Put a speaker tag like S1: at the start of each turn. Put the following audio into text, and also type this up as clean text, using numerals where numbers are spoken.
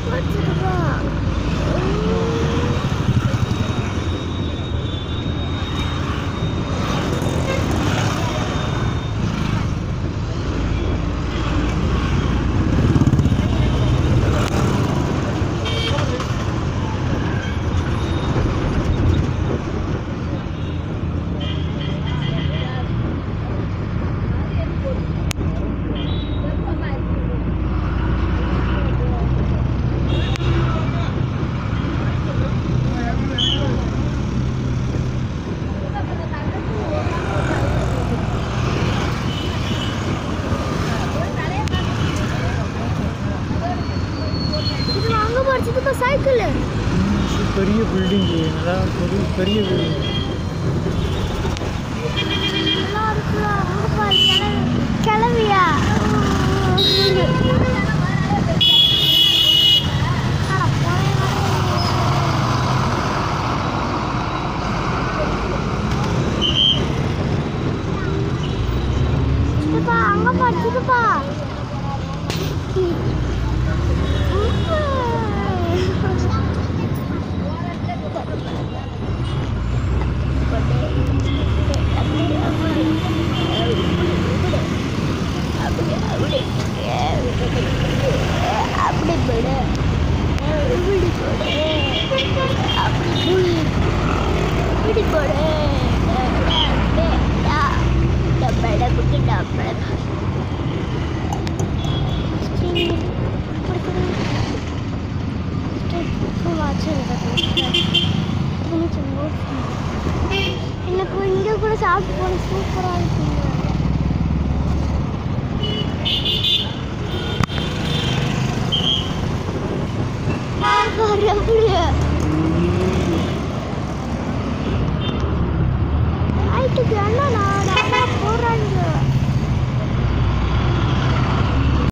S1: cycle है
S2: பெரிய building நல்லா பெரிய பில்டிங்
S1: நல்லா இருக்குடா அங்க பாரு கிளவியா சித்தப்பா அங்க பாரு சித்தப்பா எனக்கு இங்கே கூட சாப்பிட்டு போன சூப்பராக இருக்குங்க அப்படியே